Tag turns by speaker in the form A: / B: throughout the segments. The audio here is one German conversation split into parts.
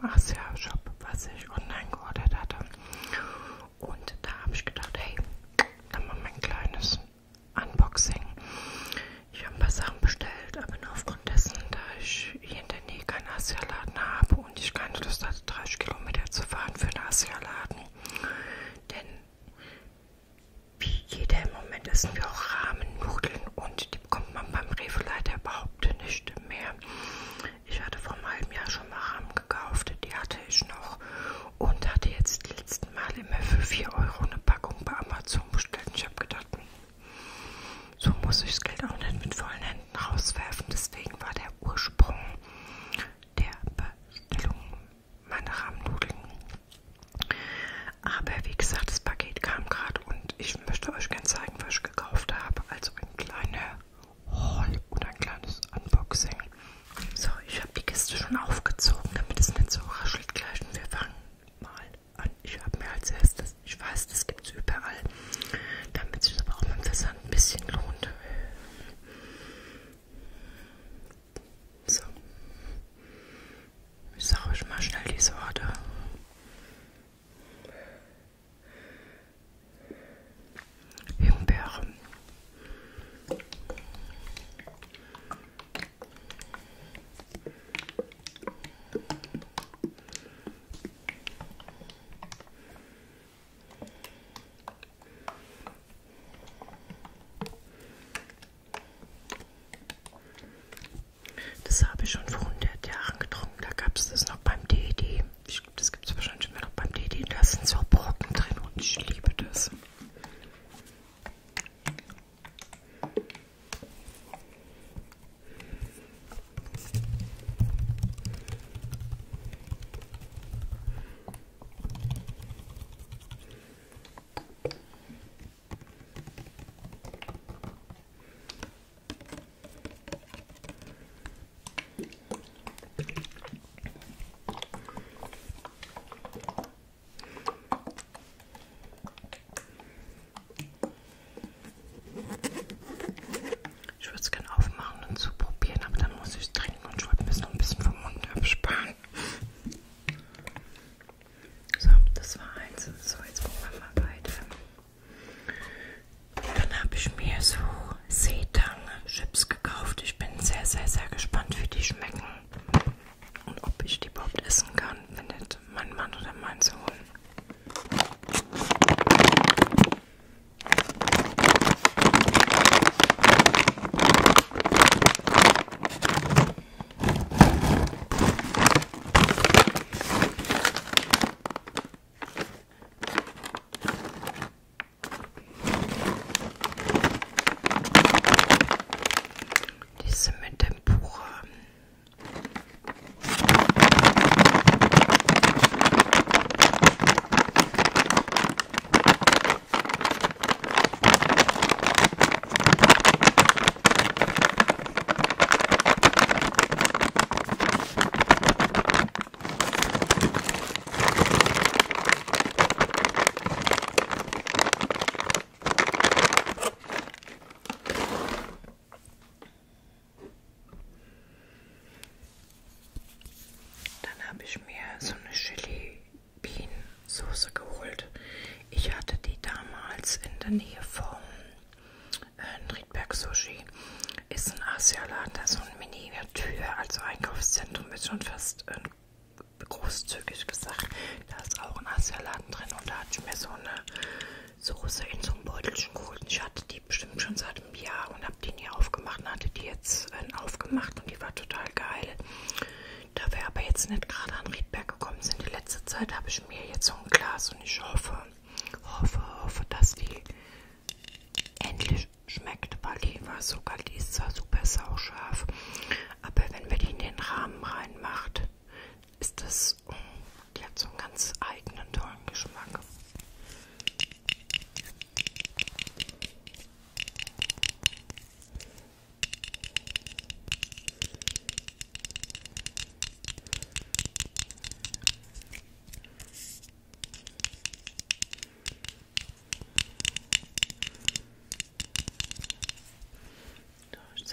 A: Asia-Shop, was ich online geordert hatte. Und da habe ich gedacht, hey, dann machen wir ein kleines Unboxing. Ich habe ein paar Sachen bestellt, aber nur aufgrund dessen, da ich hier in der Nähe keinen Asia-Laden habe und ich keine Lust hatte, 30 Kilometer zu fahren für einen Asia-Laden. Denn wie jeder im Moment essen wir auch Rahmennudeln und die bekommt man beim Rewe leider überhaupt nicht mehr. Ich hatte vor einem halben Jahr schon mal Rahmen gekauft, die hatte ich noch und hatte jetzt die letzten Mal immer für 4 Euro eine Packung bei Amazon bestellt. Ich habe gedacht, so muss ich das Geld auch nicht mit vollen Händen rauswerfen. Deswegen war der Ursprung der Bestellung meine Rahmennudeln. Aber wie gesagt, das Paket kam gerade und ich möchte euch gerne zeigen, was ich gekauft habe. Also ein kleiner Haul oder ein kleines Unboxing. So, ich habe die Kiste schon aufgezogen, damit es nicht so raschelt gleich. Und wir fangen mal an. Ich habe mir als erstes, ich weiß, das gibt es überall, damit sich aber auch beim Versand ein bisschen lohnt. So, ich sage euch mal schnell die Sorte. Himbeere. Das habe ich schon vor 100 Jahren getrunken. Da gab es das noch beim Dedi. Ich glaube, das gibt es wahrscheinlich immer noch beim Dedi. Da sind so Brocken drin und ich liebe das. Ich würde es gerne aufmachen und zu probieren, aber dann muss ich es trinken und ich wollte mir es noch ein bisschen vom Mund absparen. So, das war eins. So, jetzt gucken wir mal weiter. Dann habe ich mir so Seetang-Chips gekauft. Ich bin sehr, sehr, sehr gespannt, wie die schmecken und ob ich die überhaupt essen kann, findet mein Mann oder mein Sohn. Diese mit Tempura. Habe ich mir so eine Chili-Bean-Soße geholt. Ich hatte die damals in der Nähe vom Riedberg Sushi. Ist ein Asialaden, da so ein Miniatur, also Einkaufszentrum ist schon fast großzügig gesagt. Da ist auch ein Asialaden drin und da hatte ich mir so eine Soße in so einem Beutelchen geholt. Ich hatte die bestimmt schon seit einem Jahr und habe die nie aufgemacht und hatte die jetzt aufgemacht und die war total geil. Da wir aber jetzt nicht gerade an Riedberg gekommen sind, die letzte Zeit habe ich mir jetzt so ein Glas und ich hoffe, dass die endlich schmeckt, weil die war so kalt, die ist zwar super sauscharf, aber wenn man die in den Rahmen reinmacht, ist das, die hat so einen ganz eigenen, tollen Geschmack.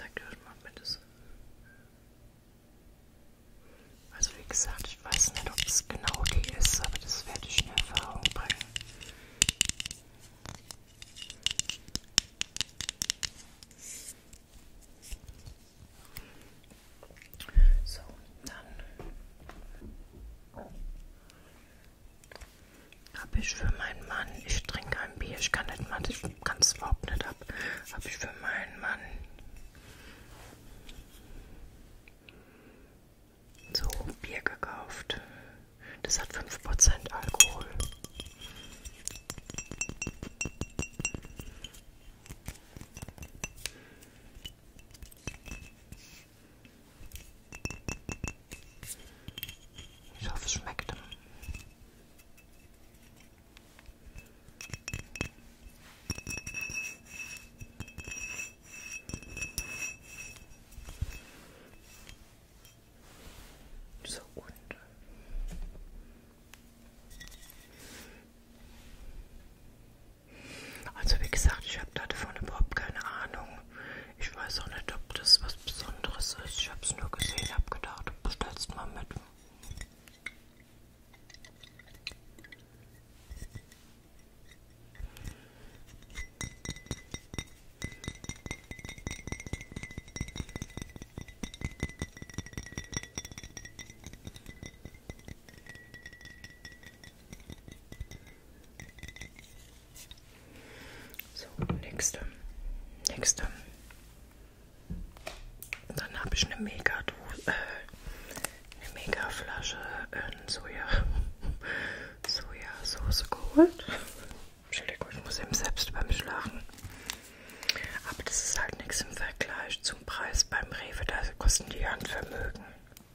A: gesagt, ich weiß nicht, ob ich für meinen Mann, ich trinke kein Bier, ich kann nicht mal, ich kann es überhaupt nicht ab, habe ich für meinen Mann so Bier gekauft. Das hat 5% Alkohol. Ich hoffe, es schmeckt. So, und also wie gesagt, ich habe davon überhaupt keine Ahnung. Ich weiß auch nicht, ob das was Besonderes ist. Ich habe es nur gesehen, habe gedacht, du bestellst mal mit. So, nächste. Dann habe ich eine Mega-Flasche Sojasauce geholt. Entschuldigung, ich muss eben selbst über mich lachen. Aber das ist halt nichts im Vergleich zum Preis beim Rewe, da kosten die Handvermögen.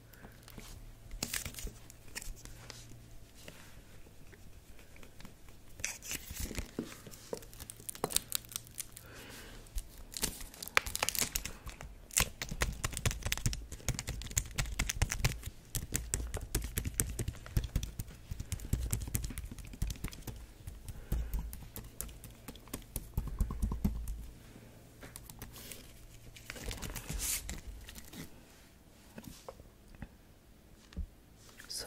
A: So.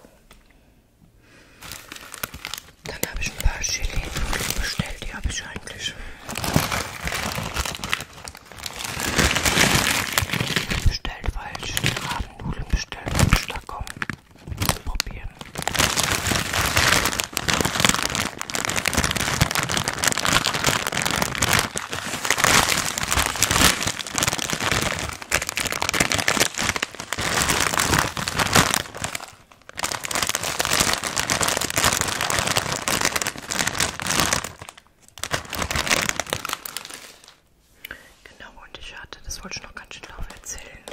A: Dann habe ich ein paar Chili-Nudeln bestellt, die habe ich eigentlich bestellt, weil ich die Rabennudeln bestellt habe, ich da komme zum Probieren. Genau, und ich hatte, das wollte ich noch ganz schön drauf erzählen.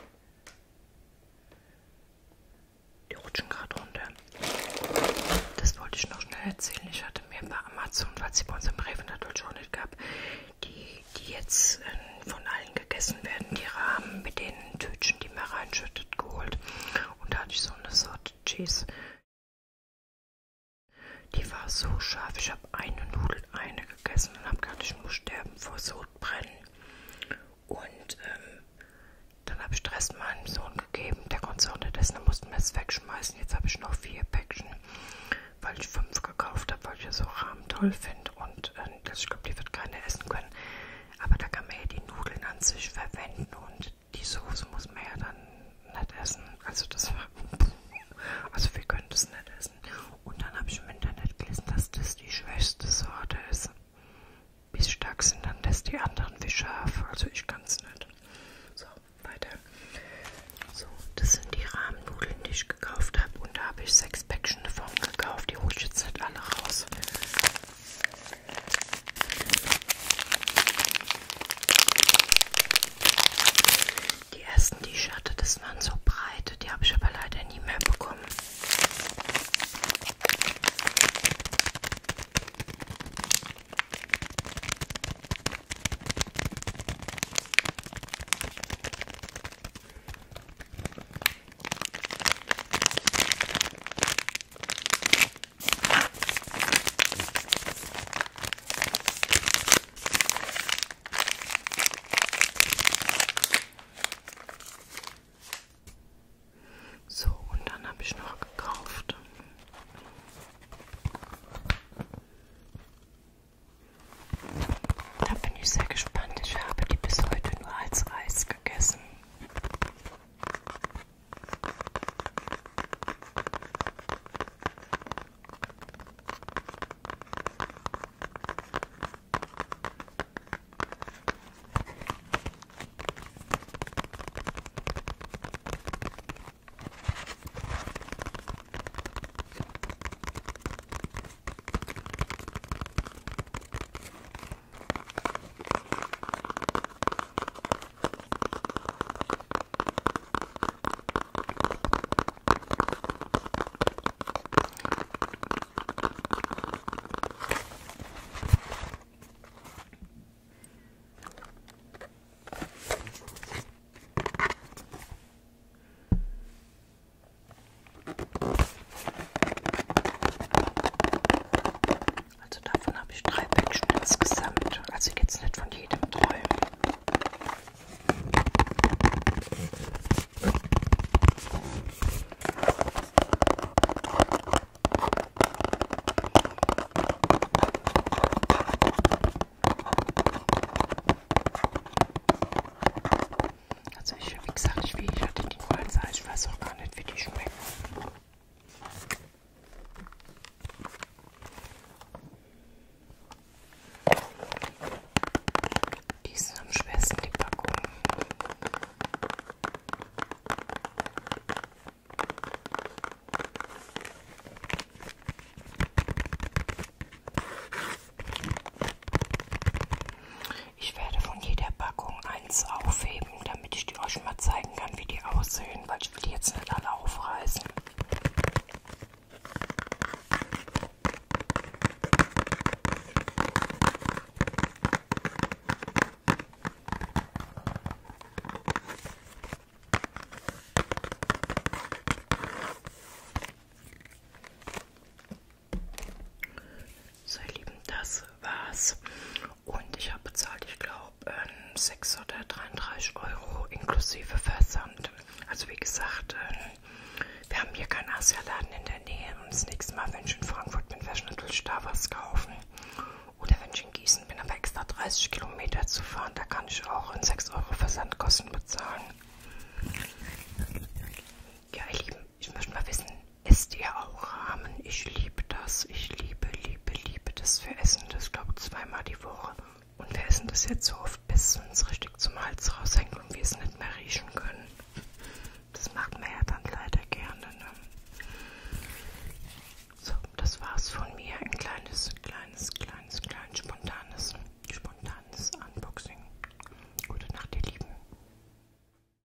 A: Die rutschen gerade runter. Das wollte ich noch schnell erzählen. Ich hatte mir bei Amazon, falls sie bei uns im Rewe natürlich auch nicht gab, die jetzt von allen gegessen werden, die Rahmen mit den Tütchen, die man reinschüttet, geholt. Und da hatte ich so eine Sorte Cheese. Die war so scharf. Ich habe eine Nudel gegessen und habe gedacht, ich muss sterben vor Sodbrennen. Und dann habe ich den Rest meinem Sohn gegeben. Der konnte es auch nicht essen, da mussten wir es wegschmeißen. Jetzt habe ich noch 4 Päckchen, weil ich 5 gekauft habe, weil ich ja so Rahmen toll finde. Und ich glaube, die wird keiner essen können. Aber da kann man ja die Nudeln an sich verwenden und die Soße muss man ja dann nicht essen. Also das war... Also wir können das nicht essen. Und dann habe ich im Internet gelesen, dass das die schwächste Sorte ist. Wie stark sind dann das die anderen wie scharf? Also ich kann es nicht. So, weiter. So, das sind die Rahmennudeln, die ich gekauft habe. Und da habe ich 6 Päckchen davon gekauft. Die hole ich jetzt nicht alle raus. Die ersten, die ich hatte, das waren so breite. Die habe ich aber leider nie mehr bekommen. So, und dann habe ich noch gekauft. Da bin ich sehr gespannt. Ich habe die bis heute nur als Reis gegessen. vergessen. So, ihr Lieben, das war's. Und ich habe bezahlt, ich glaube, 6 oder 33 Euro inklusive Versand. Also wie gesagt, wir haben hier keinen Asialaden in der Nähe. Und das nächste Mal, wenn ich in Frankfurt bin, werde ich natürlich da was kaufen. Oder wenn ich in Gießen bin, aber extra 30 Kilometer zu fahren, da kann ich auch in 6 Euro Versandkosten bezahlen.